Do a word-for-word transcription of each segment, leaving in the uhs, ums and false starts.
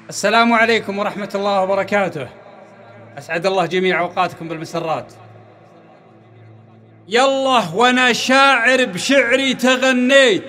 السلام عليكم ورحمة الله وبركاته. أسعد الله جميع أوقاتكم بالمسرات. يالله وأنا شاعر بشعري تغنيت،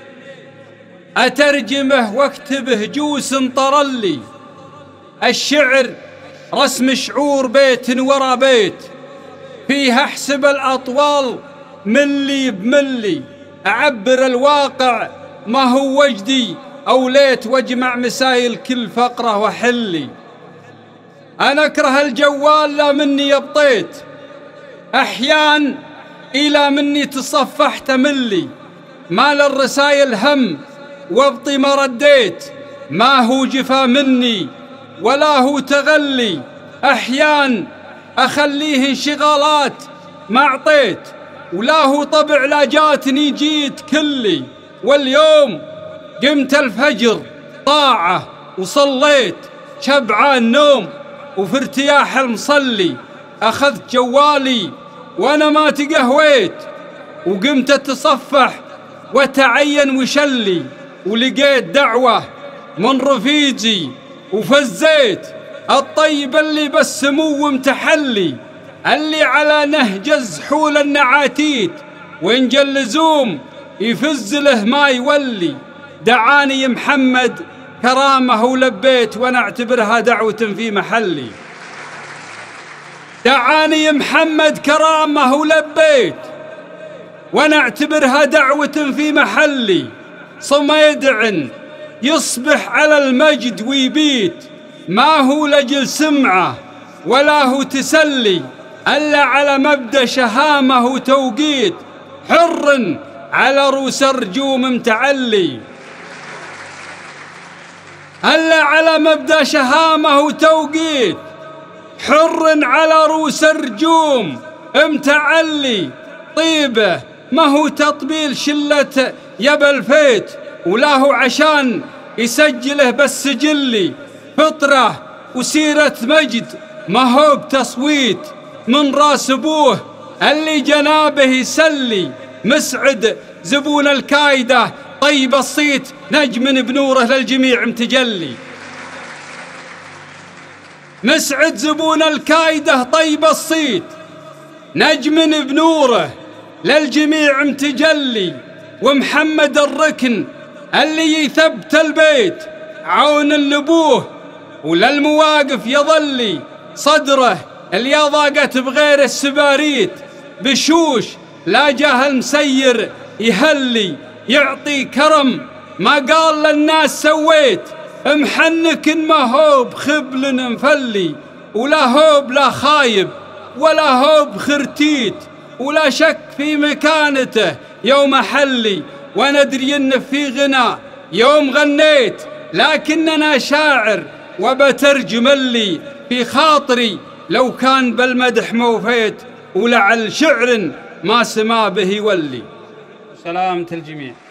أترجمه واكتبه جوس طرلي. الشعر رسم شعور بيت ورا بيت، فيها أحسب الأطوال ملي بملي، أعبر الواقع ما هو وجدي أو ليت، واجمع مسايل كل فقرة وحلي. أنا أكره الجوال لا مني يبطيت، أحيان إلى مني تصفحت ملي. مال الرسايل هم وابطي ما رديت، ما هو جفا مني ولا هو تغلي. أحيان أخليه انشغالات ما أعطيت، ولا هو طبع لا جاتني جيت كلي. واليوم قمت الفجر طاعة وصليت، شبعان نوم وفي ارتياح المصلي. أخذت جوالي وأنا ما تقهويت، وقمت أتصفح وتعين وشلي. ولقيت دعوة من رفيجي وفزيت، الطيب اللي بالسمو متحلي، اللي على نهج الزحول النعاتيت، وإن جا اللزوم يفز له ما يولي. دعاني محمد كرامه ولبيت، وانا اعتبرها دعوة في محلي. دعاني محمد كرامه ولبيت، وانا اعتبرها دعوة في محلي. صم يدعن يصبح على المجد ويبيت، ما هو لجل سمعه ولا هو تسلي، الا على مبدا شهامه وتوقيت، حر على روس الرجوم متعلي. ألا على مبدأ شهامه وتوقيت، حر على روس الرجوم متعلي. طيبه ما هو تطبيل شلة يبا الفيت، ولا هو عشان يسجله بالسجلي. فطرة وسيرة مجد ما هو بتصويت، من راس ابوه اللي جنابه يسلي. مسعد زبون الكايدة طيب الصيت، نجم بنوره للجميع متجلي. مسعد زبون الكايدة طيب الصيت، نجم بنوره للجميع متجلي. ومحمد الركن اللي يثبت البيت، عون لابوه وللمواقف يظلي. صدره اللي ضاقت بغير السباريت، بشوش لا جاه المسير يهلي. يعطي كرم ما قال للناس سويت، محنك ما هو بخبل مفلي. ولا هو بلا خايب ولا هو بخرتيت، ولا شك في مكانته يوم حلي. وندري ان في غنى يوم غنيت، لكننا شاعر وبترجم اللي في خاطري. لو كان بالمدح موفيت، ولعل شعر ما سما به يولي. سلامة الجميع.